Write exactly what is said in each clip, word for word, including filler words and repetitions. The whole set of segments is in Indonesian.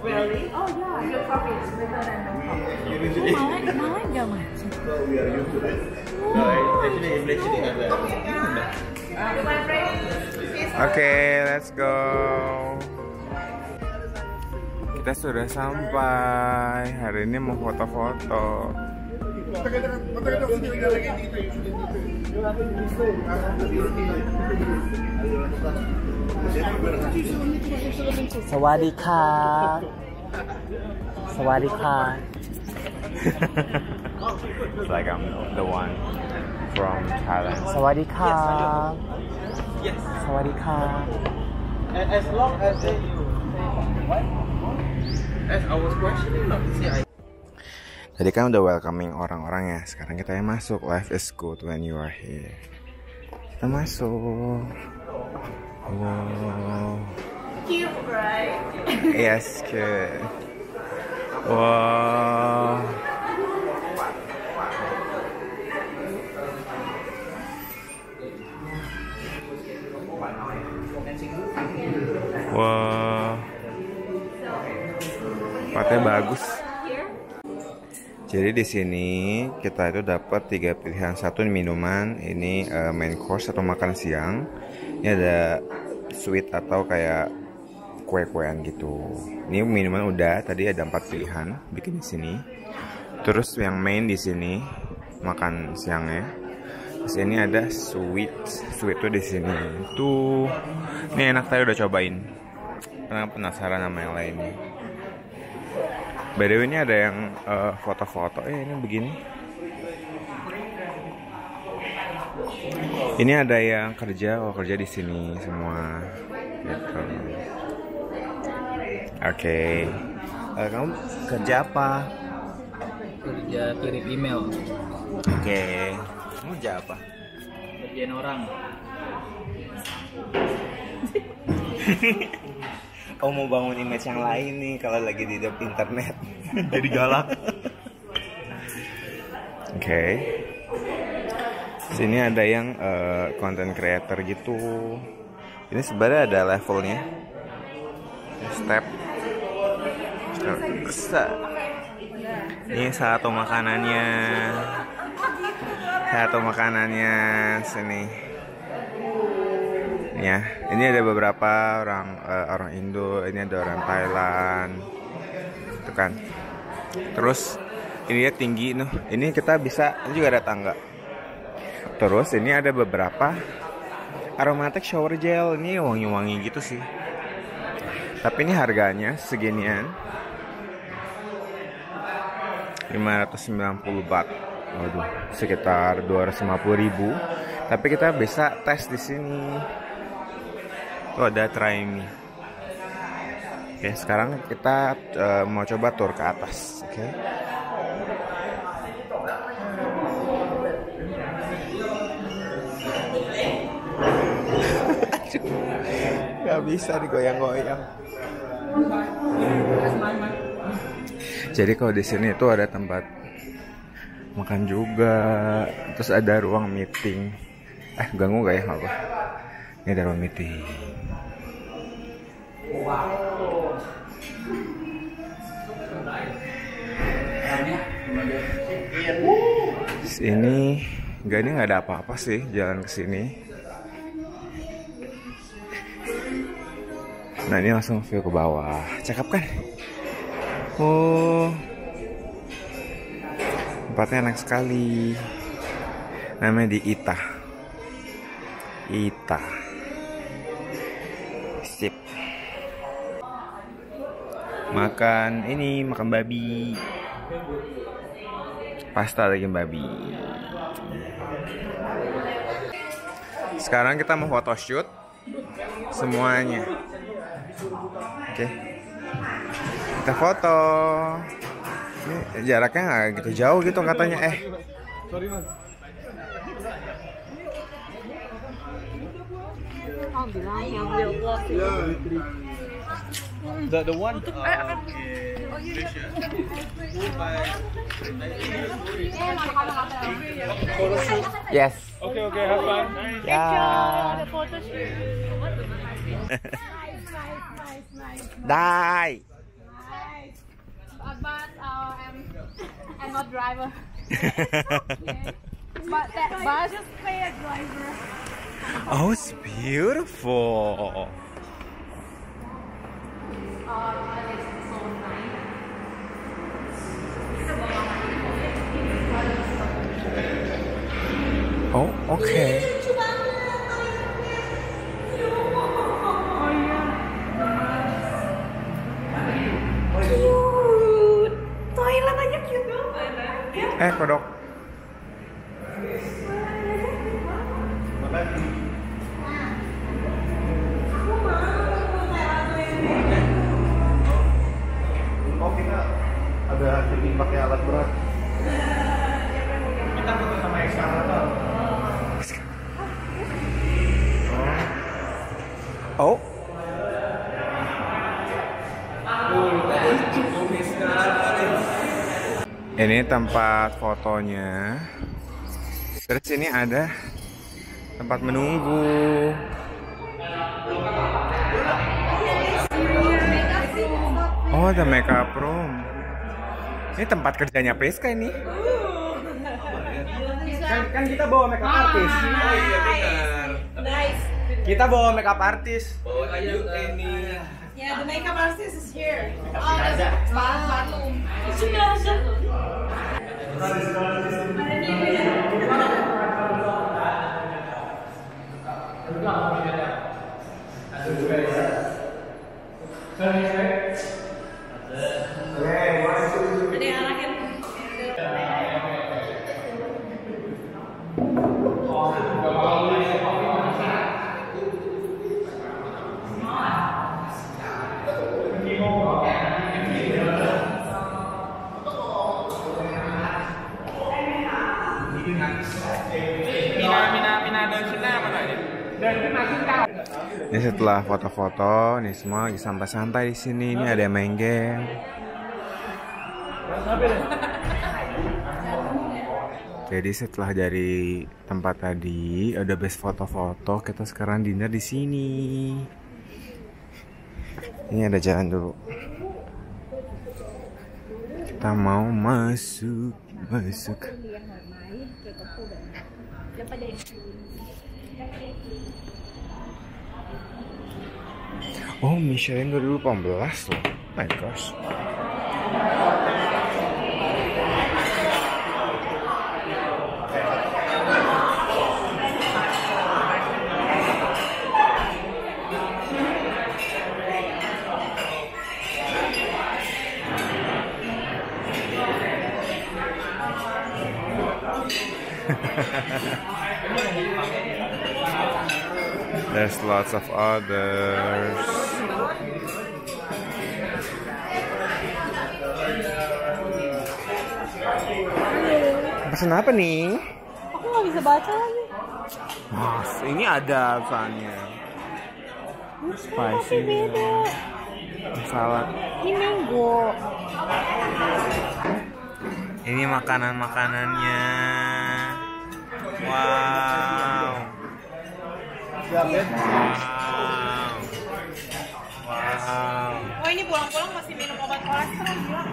Really? Oh yeah, your coffee is better than the coffee. Malah malah nggak macet. Oke, let's go. Kita sudah sampai. Hari ini mau foto-foto. Sawadika. Sawadika. It's like I'm the one from Thailand. Sawadika. Yes. Sawadika. As long as they what? As I was questioning, not see I. Tadi kan udah welcoming orang-orang ya. Sekarang kita yang masuk. Life is good when you are here. Kita masuk. Wow. Cute, right? Yes, cute. Wow. Wow. Tempatnya bagus. Jadi di sini kita itu dapat tiga pilihan, satu minuman, ini uh, main course atau makan siang. Ini ada sweet atau kayak kue-kuean gitu. Ini minuman udah, tadi ada empat pilihan bikin di sini. Terus yang main di sini makan siangnya. Terus ini ada sweet, sweet tuh di sini. Tuh, ini enak, tadi udah cobain. Karena penasaran sama yang lainnya. By the way, ini ada yang foto-foto. Uh, eh ini begini. Ini ada yang kerja, oh kerja di sini semua. Gitu. Oke. Okay. Uh, kamu kerja apa? Kerja kirim email. Oke. Okay. Kamu kerja apa? Kerjain orang. Kamu mau bangun image yang lain nih kalau lagi di internet. Jadi galak. Oke. Okay. Sini ada yang uh, content creator gitu. Ini sebenarnya ada levelnya. Step. Step. Ini satu makanannya. Satu makanannya sini. Ya, ini ada beberapa orang uh, orang Indo, ini ada orang Thailand, itu kan. Terus ini dia tinggi, nuh. Ini kita bisa, ini juga ada tangga. Terus ini ada beberapa aromatic shower gel, ini wangi-wangi gitu sih. Tapi ini harganya seginian, lima ratus sembilan puluh baht, waduh, sekitar dua ratus lima puluh ribu. Tapi kita bisa tes di sini. Tuh ada try me. Oke, sekarang kita uh, mau coba tur ke atas. Oke. Gak bisa digoyang-goyang. Jadi kalau di sini itu ada tempat makan juga, terus ada ruang meeting. Eh, ganggu gak ya apa? Ini ada ruang meeting. Wow. Ini enggak, ini nggak ada apa-apa sih jalan ke sini. Nah, ini langsung view ke bawah. Cakep kan? Oh. Tempatnya enak sekali. Namanya di Ita. Ita. Sip. Makan ini, makan babi. Pasta lagi babi. Sekarang kita mau photoshoot semuanya. Oke. Kita foto. Ini jaraknya nggak gitu jauh gitu katanya. Eh. Oh, bilang yang real vlog. The the one. Uh, okay. Yes. Okay, okay, have fun. Ya. The photo shoot. Die. driver. But that bus just pay a driver. Oh, it's beautiful. Oh, okay. Cute. Toilet aja cute. Eh, kodok. Oh, kita ada syuting pakai alat berat. Kita foto sama eskalator. Oh. Ini tempat fotonya. Terus ini ada tempat menunggu. Oh, ada makeup room. Ini tempat kerjanya Priska ini. Kan, kan kita bawa makeup artist. Oh iya benar. Nice. Kita bawa makeup artist. Oh, ayo ini. Yeah, the makeup artist is here. Oh, ada. Bathroom. Sudah ada. Ini setelah foto-foto, nih semua lagi santai-santai di sini. Ini ada yang main game. Jadi setelah dari tempat tadi ada best foto-foto, kita sekarang dinner di sini. Ini ada jalan dulu. Kita mau masuk, masuk. Oh, Michelin dua ribu delapan belas loh. Oh my gosh. There's lots of others. Pesan apa nih? Aku nggak bisa baca lagi. Mas, ini ada soalnya. Spicy. Beda. Salad. Ini mango. Ini makanan-makanannya. Wow. Wow. Wow. Oh, ini pulang-pulang masih minum obat kolesterol gila.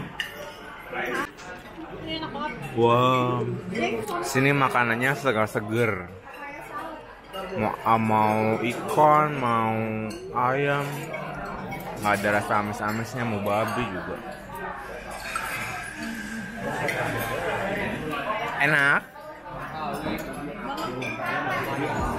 Ini enak banget. Wow. Sini makanannya segar-seger. Mau mau ikan, mau ayam. Nggak ada rasa amis-amisnya, mau babi juga. Enak.